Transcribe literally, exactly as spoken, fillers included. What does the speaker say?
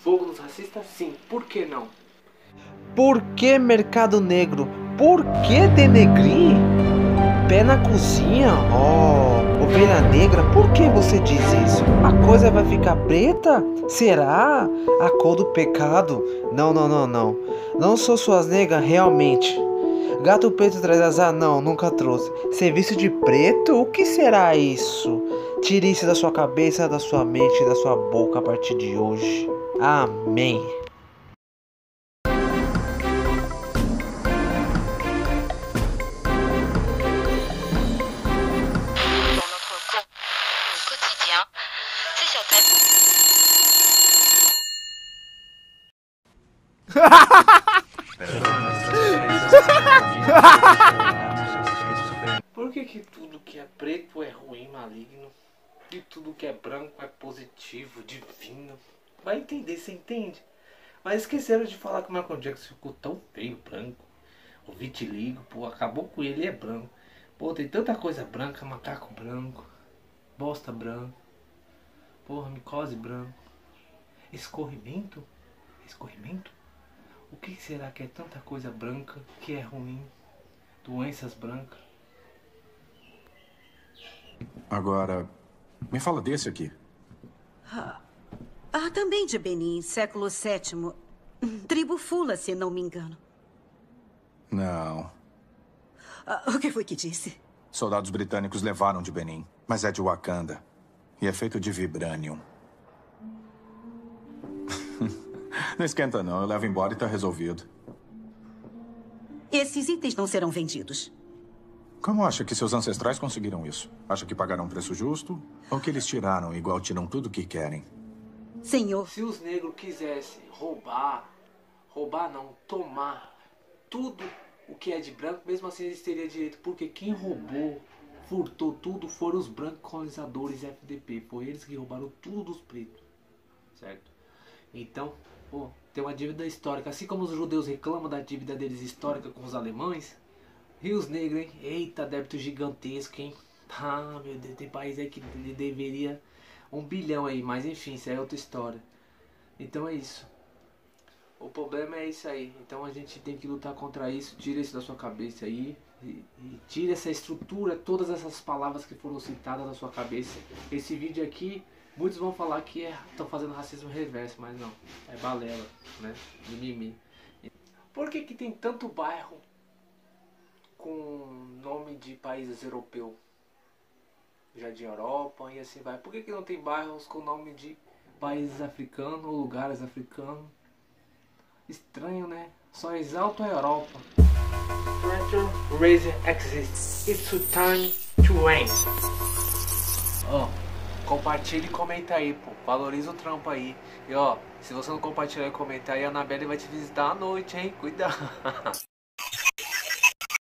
Fogo nos racistas? Sim. Por que não? Por que mercado negro? Por que denegrir? Pé na cozinha? Oh, ovelha negra, por que você diz isso? A coisa vai ficar preta? Será? A cor do pecado? Não, não, não, não. Não sou suas negras, realmente. Gato preto traz azar? Não, nunca trouxe. Serviço de preto? O que será isso? Tire isso da sua cabeça, da sua mente e da sua boca a partir de hoje. Amém. Por que que tudo que é preto é ruim, maligno? E tudo que é branco é positivo, divino? Vai entender, você entende? Mas esqueceram de falar que o Michael Jackson ficou tão feio, branco. O vitiligo, pô, acabou com ele, é branco. Pô, tem tanta coisa branca, macaco branco, bosta branco, porra, micose branco, escorrimento? Escorrimento? O que será que é tanta coisa branca que é ruim? Doenças brancas. Agora, me fala desse aqui. Ah, ah, também de Benin, século sétimo. Tribo Fula, se não me engano. Não. Ah, o que foi que disse? Soldados britânicos levaram de Benin, mas é de Wakanda. E é feito de vibranium. Não esquenta não, eu levo embora e tá resolvido. Esses itens não serão vendidos. Como acha que seus ancestrais conseguiram isso? Acha que pagaram um preço justo? Ou que eles tiraram igual tiram tudo que querem? Senhor. Se os negros quisessem roubar, roubar não, tomar tudo o que é de branco, mesmo assim eles teriam direito. Porque quem roubou, furtou tudo foram os brancos colonizadores F D P. Foi eles que roubaram tudo dos pretos. Certo? Então, pô, tem uma dívida histórica. Assim como os judeus reclamam da dívida deles histórica com os alemães, e os negros, hein? Eita, débito gigantesco, hein? Ah, meu Deus, tem país aí que deveria um bilhão aí, mas enfim, isso aí é outra história. Então é isso. O problema é isso aí. Então a gente tem que lutar contra isso. Tira isso da sua cabeça aí. E, e tira essa estrutura, todas essas palavras que foram citadas da sua cabeça. Esse vídeo aqui, muitos vão falar que estão é, fazendo racismo reverso, mas não. É balela, né? Mimimi. Por que que tem tanto bairro com nome de países europeus? Jardim Europa e assim vai. Por que que não tem bairros com nome de países africanos ou lugares africanos? Estranho, né? Só exalta a Europa. Razer exists. It's time to end. Ó, oh, compartilha e comenta aí, pô. Valoriza o trampo aí. E ó, se você não compartilhar e comentar aí, a Anabelle vai te visitar à noite, hein? Cuidado.